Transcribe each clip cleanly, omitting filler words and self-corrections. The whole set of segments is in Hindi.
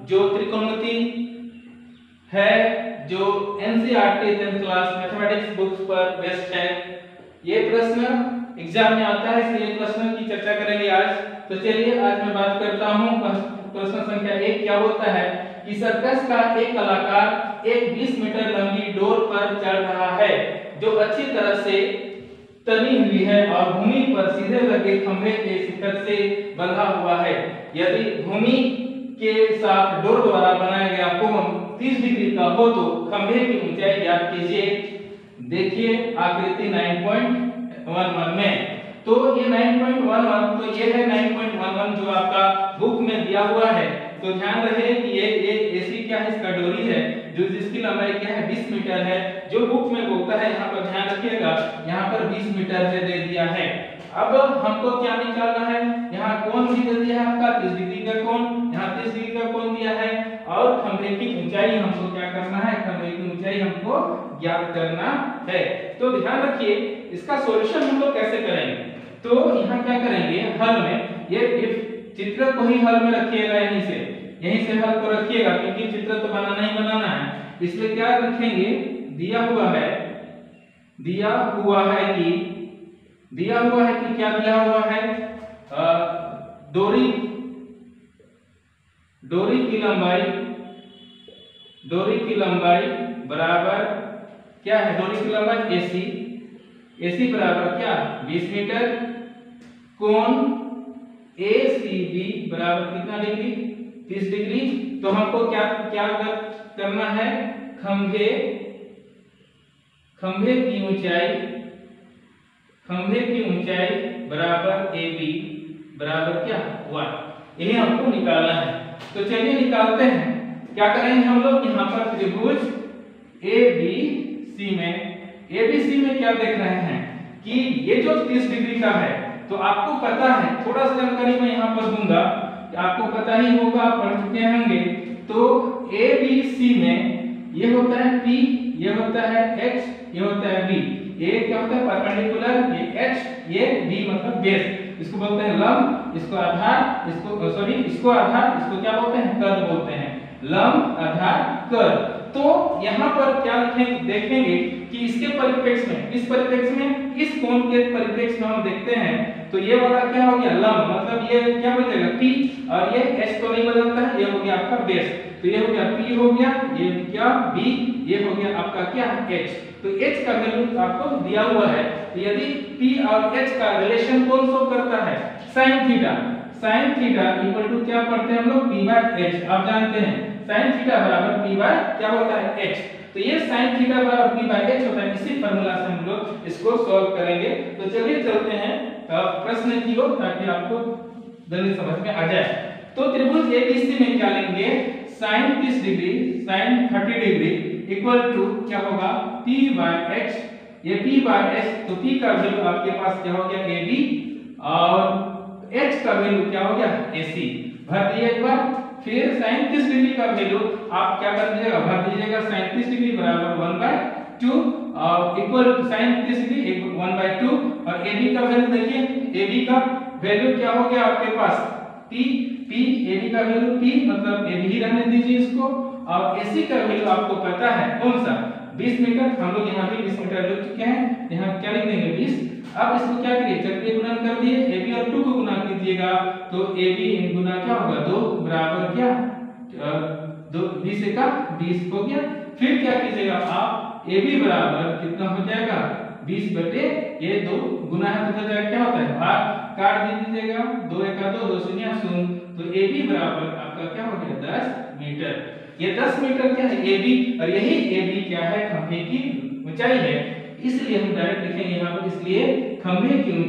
जो त्रिकोणमिति है, जो NCERT 10th class mathematics books पर बेस्ड है। ये प्रश्न एग्जाम में आता है, इसलिए प्रश्न की चर्चा करेंगे आज। तो चलिए आज मैं बात करता हूँ प्रश्न संख्या 1। क्या होता है कि सर्कस का एक कलाकार एक 20 मीटर लंबी डोर पर चढ़ रहा है जो अच्छी तरह से तनी हुई है और भूमि पर सीधे लगे खंभे के शिखर से बंधा हुआ है। यदि भूमि के साथ डोर द्वारा बनाया गया कोण 30 डिग्री का हो तो खंभे की ऊंचाई ज्ञात कीजिए। देखिए आकृति 9.11 में। तो ये 9.11 तो ये है 9.11 जो आपका बुक में दिया हुआ है। तो ध्यान रहे कि ये एसी क्या है, इसका डोरी है जो जिसकी लंबाई क्या है 20 मीटर है। जो बुक में बोलता है यहाँ पर ध्यान रखिएगा, यहाँ पर 20 मीटर से दे दिया है। अब हमको क्या निकालना है, यहाँ कोण भी दे दिया है आपका 30 डिग्री का कोण, यहाँ 30 डिग्री का कोण दिया है और खंभे की ऊंचाई हमको क्या करना है, खंभे की ऊंचाई हमको ज्ञात करना है। तो ध्यान रखिए इसका सॉल्यूशन हम लोग कैसे करेंगे। तो यहाँ क्या करेंगे, हल में ये चित्र को ही हल में रखिएगा, यहीं से हल को रखिएगा क्योंकि चित्र तो बनाना ही बनाना है। इसलिए क्या रखेंगे, दिया हुआ है कि क्या दिया हुआ है, डोरी की लंबाई बराबर क्या है, डोरी की लंबाई AC बराबर क्या 20 मीटर, कोण ACB बराबर कितना डिग्री 30 डिग्री। तो हमको क्या करना है, खंभे की ऊंचाई बराबर AB बराबर क्या 1, यही हमको निकालना है। तो चलिए निकालते हैं। क्या करेंगे हम लोग, यहाँ पर त्रिभुज ABC में क्या देख रहे हैं कि ये जो 30 डिग्री का है, तो आपको पता है, थोड़ा सा जानकारी मैं यहाँ पर दूंगा, आपको पता ही होगा, पढ़ चुके होंगे। तो ABC में ये होता है P, ये होता है H, ये होता है B। ये क्या होता है परपेंडिकुलर, ये H, ये B मतलब बेस। इसको बोलते हैं लंब, इसको आधार, इसको आधार, क्या बोलते हैं, कर्व बोलते हैं, लंब आधार कर्व। तो यहाँ पर क्या देखेंगे कि इसके परिप्रेक्ष्य में, इस कोण के परिप्रेक्ष्य में हम देखते हैं तो ये वाला क्या हो गया लंब, मतलब ये क्या बनेगा P, और ये H तो नहीं बदलता है, ये हो गया आपका बेस। तो ये हो गया P हो गया, ये क्या B, ये हो गया आपका क्या H। तो H का वैल्यू आपको दिया हुआ है। तो यदि P और H का रिलेशन कौन शो करता है, sin थीटा इक्वल टू क्या पढ़ते हैं हम लोग P/H। आप जानते हैं sin थीटा बराबर P बाय क्या होता है H। तो ये sin थीटा बराबर P/H होता है। इसी फार्मूला से हम लोग इसको सॉल्व करेंगे। तो चलिए चलते हैं प्रश्न की ओर ताकि आपको जल्दी समझ में आ जाए। तो त्रिभुज ABC में क्या लेंगे, sin 30 degree sin 30 degree equal to क्या होगा P/H। ये P/H, तो P का वैल्यू आपके पास क्या हो गया AB और H का वैल्यू क्या हो गया AC। भर दिए एक बार, फिर sin 30 डिग्री का वैल्यू आप क्या कर दीजिएगा, भर दीजिएगा sin 30 डिग्री बराबर 1/2 और इक्वल sin 30 डिग्री 1/2 और AB का वैल्यू देखिए, AB का वैल्यू क्या हो गया आपके पास P, AB का वैल्यू P मतलब AB ही रहने दीजिए इसको, और AC का वैल्यू आपको पता है कौन सा 20 मीटर। हम लोग यहाँ भी 20 मीटर ले चुके हैं, यहाँ क्या लिख देंगे 20। अब इसको क्या करिए, चक्रीय गुणन कर दिए, AB और 2 को गुना कीजिएगा तो AB गुना क्या होगा 2 बराबर क्या 20 का 20 हो गया। फिर क्या कीजिएगा आप, AB बराबर कितना हो जाएगा 20 बटे ये 2 गुना है तो क्या होता है भाग, काट दीजिएगा 2 1 2 2 शून्य 0। तो AB बराबर आपका क्या हो गया 10 मीटर। ये 10 मीटर क्या है AB, और यही AB क्या है खंभे की ऊंचाई है। इसलिए हम डायरेक्ट लिखेंगे यहाँ पर, इसलिए खंभे की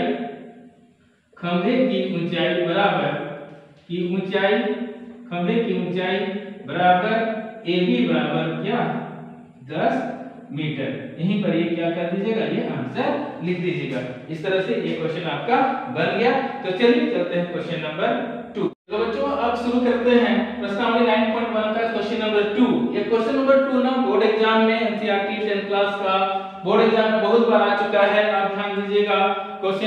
ऊंचाई बराबर AB बराबर क्या 10 मीटर। यहीं पर ये क्या कर दीजिएगा, ये आंसर लिख दीजिएगा। इस तरह से ये क्वेश्चन आपका बन गया। तो चलिए चलते हैं क्वेश्चन नंबर 2। तो बच्चों अब शुरू करते हैं प्रश्नावली 9.1 का क्वेश्चन नंबर 2। ये क्वेश्चन नंबर 2 ना बोर्ड एग्जाम में एनसीईआरटी 10th क्लास का बोर्ड एग्जाम में बहुत बार आ चुका है। आप ध्यान दीजिएगा, क्वेश्चन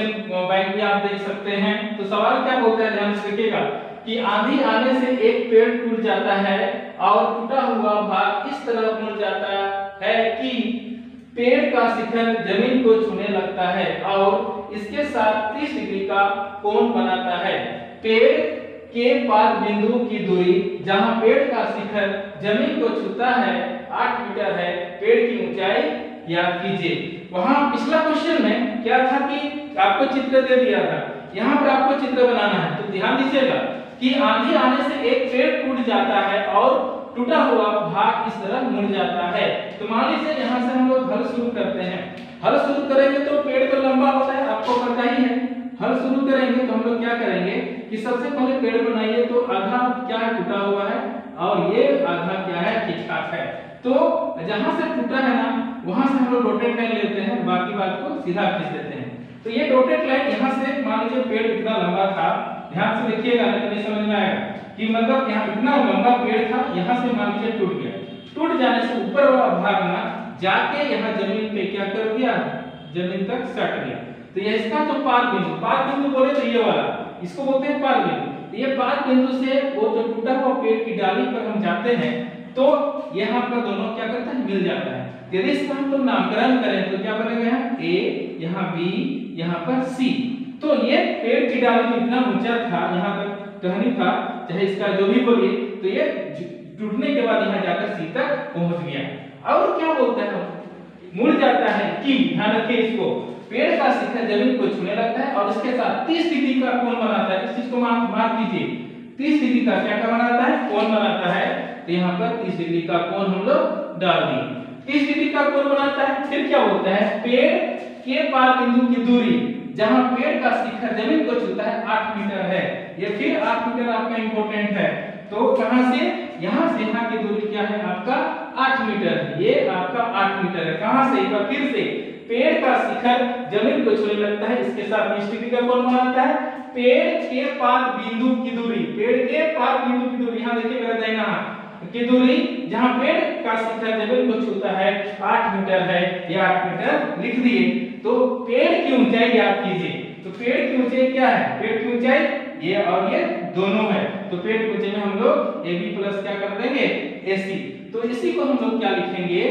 कंबाइन भी आप देख सकते हैं। तो सवाल क्या बोलता है, ध्यान से देखिएगा कि आंधी आने से एक पेड़ टूट जाता है और टूटा हुआ भाग इस तरह मुड़ जाता है कि पेड़ का शिखर जमीन को छूने लगता है और इसके साथ 30 डिग्री का कोण बनाता है। पेड़ के पाद बिंदु की दूरी जहां पेड़ का शिखर जमीन को छूता है 8 मीटर है। पेड़ की ऊंचाई याद कीजिए। वहां पिछला क्वेश्चन में क्या था कि आपको चित्र दे दिया था, यहाँ पर आपको चित्र बनाना है। तो ध्यान दीजिएगा कि आंधी आने से एक पेड़ टूट जाता है और टूटा हुआ भाग इस तरह मुड़ जाता है। तो मान लीजिए यहाँ से हम लोग हल शुरू करते हैं। हल शुरू करेंगे तो पेड़ तो लंबा होता है, आपको पता ही है। हल शुरू करेंगे तो हम लोग क्या करेंगे कि सबसे पहले पेड़ बनाइए तो आधा क्या है, टूटा हुआ है और ये आधा क्या है, ठीक ठाक है। तो जहां से टूटा है ना वहां से हम लोग डॉटेड लाइन लेते हैं, बाकी बात को सीधा खींच देते हैं। तो ये डॉटेड लाइन यहाँ से मान लीजिए पेड़ इतना लंबा था, ध्यान से देखिएगा नहीं समझ में आएगा कि मतलब यहाँ इतना लंबा पेड़ था, यहाँ से मान लीजिए टूट गया। टूट जाने से ऊपर वाला भाग ना जाके यहाँ जमीन पे क्या कर दिया, जमीन तक सट गया। तो ये इसका जो पाद बिंदु बोले तो ये वाला, इसको बोलते हैं पाद बिंदु। तो ये पाद बिंदु से वो जो टूटा हुआ पेड़ की डाली पर हम जाते हैं तो यहाँ पर दोनों क्या करता है, मिल जाता है। यदि इसका हम लोग नामकरण करें तो क्या बनेगा, यहाँ A, यहाँ B, यहाँ पर C। तो ये पेड़ की डाली इतना ऊंचा था, यहाँ तक टहनी था, चाहे इसका जो भी बोलिए, तो ये टूटने के बाद यहाँ जाकर C तक पहुंच गया। और क्या बोलता है, मुड़ जाता है कि, ध्यान रखिए इसको, पेड़ का शिखर जमीन को छूने लगता है और इसके साथ 30 डिग्री का कोण बनाता है। इस चीज को मार्क कीजिए, 30 डिग्री का क्या बनाता है, कोण बनाता है। तो यहाँ पर 30 डिग्री का कोण हम लोग डाल दिए, 30 डिग्री का कोण बनाता है। फिर क्या बोलता है, पेड़ के पाद बिंदु की दूरी जहां पेड़ का शिखर जमीन को छूता है 8 मीटर है। ये फिर 8 मीटर आपका इंपॉर्टेंट है। तो कहां से, यहां से यहाँ की दूरी क्या है आपका 8 मीटर। ये आपका 8 मीटर है। कहां से, एक बार फिर से, पेड़ का शिखर जमीन को छूने लगता है, इसके साथ 20 डिग्री का कोण बनाता है। पेड़ के पाद बिंदु की दूरी, पेड़ के पाद बिंदु की दूरी, यहाँ देखिए मेरा दाहिना हाथ की दूरी जहां पेड़ का शिखर जमीन को छूता है 8 मीटर है। ये 8 मीटर लिख दिए। तो पेड़ की ऊंचाई याद कीजिए। तो पेड़ की ऊंचाई क्या है, पेड़ की ऊंचाई ये और ये दोनों है। तो पेड़ की ऊंचाई में हम लोग AB प्लस क्या कर देंगे, AC। तो इसी को हम लोग क्या लिखेंगे,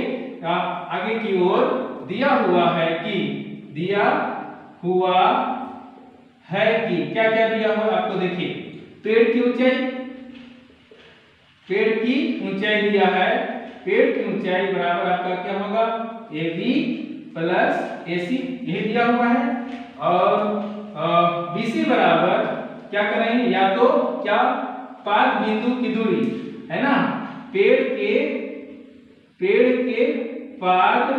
आगे की ओर दिया हुआ है कि, दिया हुआ है कि, क्या क्या दिया हुआ आपको देखिए, पेड़ की ऊंचाई, पेड़ की ऊंचाई दिया है। पेड़ की ऊंचाई बराबर आपका क्या होगा, AB प्लस AC, यही दिया हुआ है। और BC बराबर क्या करेंगे, या तो क्या, पाद बिंदु की दूरी है ना, पेड़ के पाद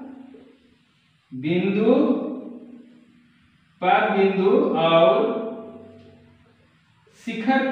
बिंदु और शिखर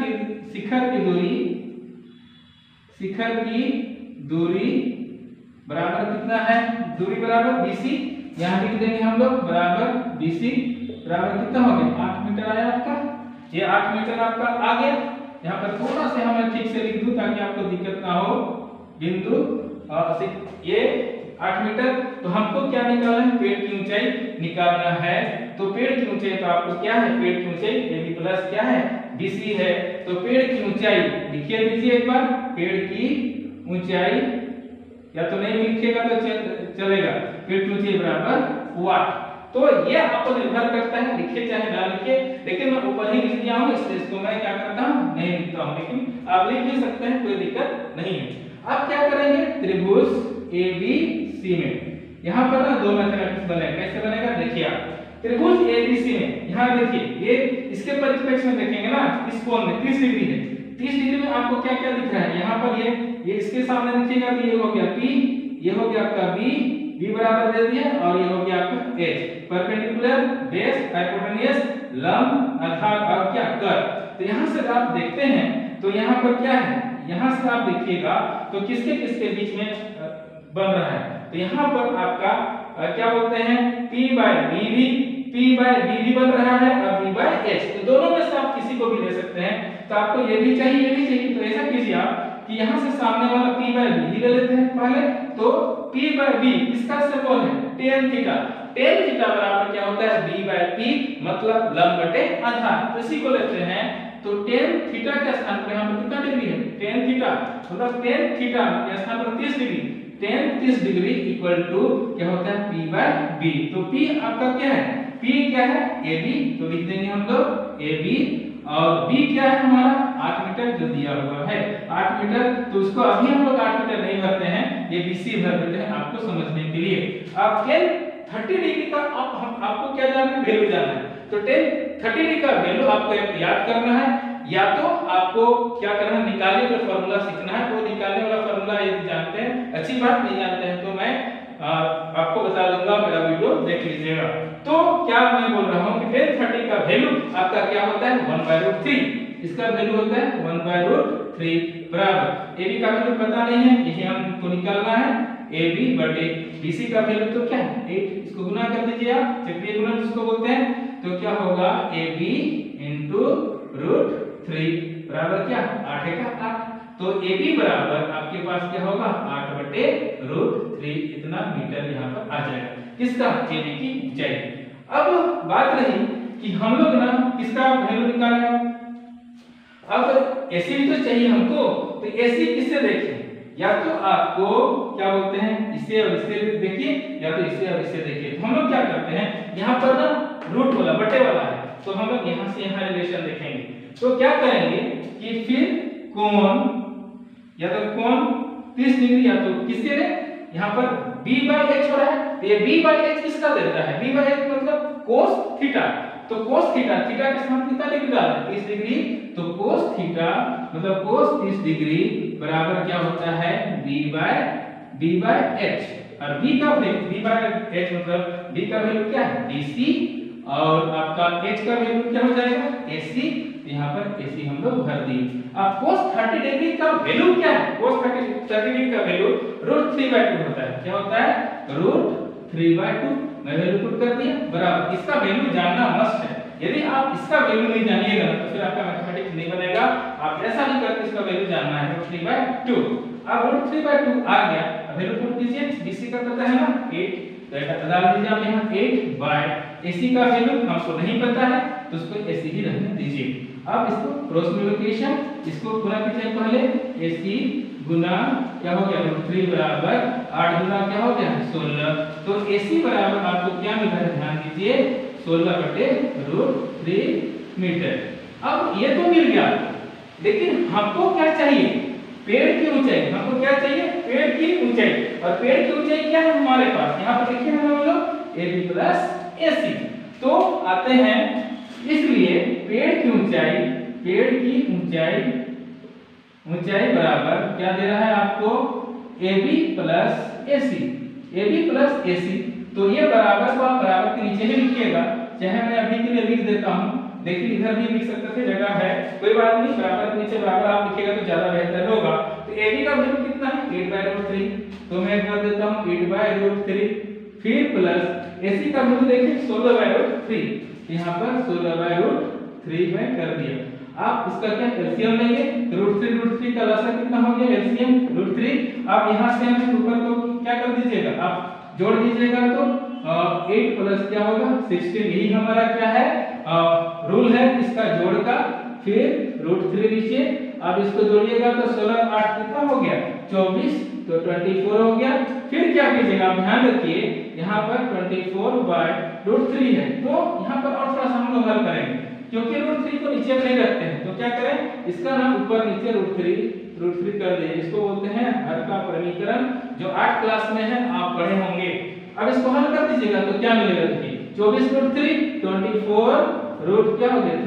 की दूरी बराबर कितना है, दूरी बराबर BC, यहाँ लिख देंगे हम लोग बराबर BC बराबर कितना हो गया, 8 मीटर आया आपका। ये 8 मीटर आपका आ गया। यहाँ पर थोड़ा सा हमें ठीक से लिख दूं ताकि आपको दिक्कत ना हो। बिंदु ये 8 मीटर। तो हमको क्या निकालना है, पेड़ की ऊंचाई निकालना है। तो पेड़ की ऊंचाई तो आपको क्या है, पेड़ की ऊंचाई AB प्लस क्या है, BC है। तो पेड़ की ऊंचाई लिखिए दीजिए एक बार, पेड़ की ऊंचाई, या तो नहीं लिखिएगा तो चलेगा, पेड़ की ऊंचाई बराबर 8। तो ये आपको निर्भर करता है, लिखिए चाहे ना लिखिए, लेकिन मैं ऊपर ही लिख दिया हूं, इसलिए इसको मैं क्या करता हूं, नहीं लिखता हूं, लेकिन आप लिख भी सकते हैं, कोई दिक्कत नहीं है। अब क्या करेंगे, त्रिभुज ABC में यहाँ पर ना दो मैथमेटिक्स बनेगा। कैसे बनेगा, देखिए आप, त्रिभुज ABC में यहाँ देखिए, ये इसके परिप्रेक्ष्य में देखेंगे ना, इस कोण में 30 डिग्री है। 30 डिग्री में आपको क्या क्या दिख रहा है, यहाँ पर ये इसके सामने देखिएगा तो ये हो गया P, ये हो गया आपका B बराबर दे दिया, और ये हो गया आपका H, परपेंडिकुलर, बेस, हाइपोटेन्यूज, लंब, आधार और क्या, कर। तो यहाँ से आप देखते हैं तो यहाँ पर क्या है, यहाँ से आप देखिएगा तो किसके किसके बीच में बन रहा है। तो यहाँ पर आपका क्या बोलते हैं, P by B बन रहा है और B by H। तो दोनों में से आप किसी को भी ले सकते हैं। तो आपको ये भी चाहिए, ये भी चाहिए, तो ऐसा कीजिए आप कि यहाँ से सामने वाला P by B ले लेते हैं पहले। तो P by B इसका सिंबल है tan थीटा, tan थीटा बराबर क्या होता है b/p, मतलब लंब बटे आधार। तो इसी को लेते हैं, तो tan थीटा के स्थान पर यहाँ पर कितना डिग्री है, tan थीटा मतलब tan थीटा के स्थान पर 30 degree, tan 30 degree equal to क्या होता है p/b। तो p आपका क्या है, p क्या है ab, तो लिख देंगे हम लोग ab, और b क्या है हमारा 8 मीटर जो दिया हुआ है 8 मीटर। तो उसको अभी हम लोग 8 मीटर नहीं भरते हैं, ये bc भर देते हैं आपको समझने के लिए। अब tan 30 डिग्री का आपको क्या जानना है, वैल्यू जानना है। तो tan 30 डिग्री का वैल्यू आपको याद करना है, या तो आपको क्या करना है निकालने का फार्मूला सीखना है। तो निकालने वाला फार्मूला यदि जानते हैं अच्छी बात, नहीं जानते हैं तो मैं आपको बता दूंगा, मेरा वीडियो देख लीजिएगा। तो क्या मैं बोल रहा हूं कि tan 30 का वैल्यू आपका क्या होता है 1/√3, इसका वैल्यू होता है 1/√3 बराबर ab का वैल्यू पता नहीं है, यही हमको निकालना है ab बटे bc का वैल्यू तो क्या है 8, इसको गुना कर दीजिए आप, चक्रीय गुणन जिसको बोलते हैं। तो क्या होगा ab √3 बराबर क्या 8 का 8। तो ab बराबर आपके पास क्या होगा 8/√3, इतना मीटर यहाँ पर आ जाएगा, किसका ab की ऊंचाई। अब बात रही कि हम लोग ना किसका वैल्यू निकालेंगे। अब AC भी तो चाहिए हमको, तो AC किससे देखें, या तो आपको क्या बोलते हैं इसे और इसे देखिए, या तो इसे और इसे देखिए। तो हम लोग क्या करते हैं, यहाँ पर ना रूट वाला बटे वाला है, तो हम लोग यहाँ से यहाँ रिलेशन देखेंगे। तो क्या करेंगे कि फिर कोण, या तो कोण 30 डिग्री, या तो किससे ले, यहाँ पर b/h हो रहा है, तो ये b/h किसका देता है, b/h मतलब cos थीटा। तो cos थीटा, थीटा के स्थान कितना डिग्री डाला है 30 डिग्री, तो cos थीटा मतलब cos 30 डिग्री बराबर क्या होता है b/h, और b का b/h मतलब b का वैल्यू क्या है dc, और आपका h का वैल्यू क्या हो जाएगा ac। यहाँ पर ac हम लोग भर दिए। अब cos 30 डिग्री का वैल्यू क्या है, cos 30 डिग्री का वैल्यू √3/2 होता है, क्या होता है √3/2, मैं वैल्यू पुट कर दिया बराबर। इसका वैल्यू जानना मस्ट है, यदि आप इसका वैल्यू नहीं जानिएगा तो फिर आपका मैथमेटिक्स नहीं बनेगा। आप ऐसा नहीं करके इसका वैल्यू जानना है √3/2। अब √3/2 आ गया, वैल्यू पुट कीजिए, bc का पता है ना 8, तो ऐसा डाल दीजिए आप यहाँ 8/ac का वैल्यू हमको नहीं पता है, तो उसको ac ही रहने दीजिए। अब इसको क्रॉस मल्टीप्लिकेशन, इसको गुना कीजिए पहले, ac गुना क्या हो गया √3 बराबर 8 गुना क्या हो गया 16। तो ac बराबर आपको क्या मिल रहा है, ध्यान दीजिए 16/√3 मीटर। अब ये तो मिल गया, लेकिन हमको क्या चाहिए, पेड़ की ऊंचाई। हमको क्या चाहिए, पेड़ की ऊंचाई। और पेड़ की ऊंचाई क्या है हमारे पास, यहाँ पर लिखे हैं हम लोग ab + ac। तो आते हैं, इसलिए पेड़ की ऊंचाई बराबर क्या दे रहा है आपको ab + ac। तो ये बराबर को आप बराबर के नीचे ही लिखिएगा, चाहे मैं अभी के लिए लिख देता हूं, देखिए इधर भी लिख सकते थे, जगह है कोई बात नहीं, बराबर के नीचे बराबर आप लिखिएगा तो ज्यादा बेहतर होगा। तो ab का वैल्यू कितना है 8/√3, तो मैं कर देता हूं 8/√3, फिर प्लस ac का वैल्यू देखिए 16/√3, यहाँ पर 16/√3 में कर दिया। आप इसका क्या एलसीएम लेंगे, √3 का लसागु कितना हो गया एलसीएम √3। आप यहाँ से हम ऊपर को क्या कर दीजिएगा, आप जोड़ दीजिएगा, तो 8 प्लस क्या होगा 16, यही हमारा क्या है रूल है इसका जोड़ का। फिर √3 नीचे, अब इसको जोड़िएगा तो 16 8 कितना हो गया 24, तो 24 हो गया। फिर क्या कीजिएगा, ध्यान रखिए यहाँ पर 24/√3 है, तो यहाँ पर और थोड़ा सा हम लोग हल करेंगे, क्योंकि √3 को नीचे नहीं रखते हैं, तो क्या करें, इसका नाम ऊपर नीचे √3 कर दें। इसको बोलते हैं हर का परिमीकरण, जो 8 क्लास में है आप पढ़े होंगे। अब इसको हल कर दीजिएगा तो क्या मिलेगा, देखिए 24√3 24 रूट क्या हो गया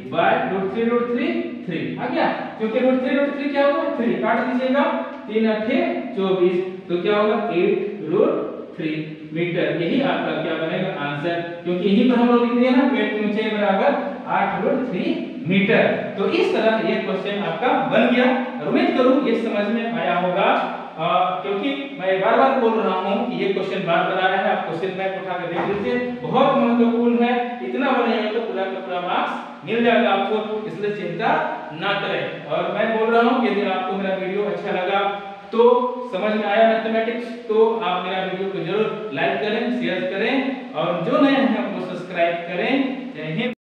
3/√3 आ गया, क्योंकि √3 क्या होगा 3, काट दीजिएगा 3 8 24, तो क्या होगा 8√3 मीटर। यही आपका क्या बनेगा आंसर, क्योंकि यही पर हम लोग लिख दिए ना पेड़ की ऊंचाई बराबर 8√3 मीटर। तो इस तरह ये क्वेश्चन आपका बन गया। उम्मीद करूं ये समझ में आया होगा, क्योंकि मैं बार-बार बोल रहा हूं कि ये क्वेश्चन बार-बार आ रहा है, आप क्वेश्चन बैंक उठा के देख लीजिए, बहुत महत्वपूर्ण है। इतना बनेगा तो पूरा का पूरा मार्क्स मिल जाएगा आपको, इसलिए चिंता ना करें। और मैं बोल रहा हूं यदि आपको मेरा वीडियो अच्छा लगा, तो समझ में आया मैथमेटिक्स, तो आप मेरा वीडियो को जरूर लाइक करें, शेयर करें और जो नए हैं वो सब्सक्राइब करें। जय हिंद।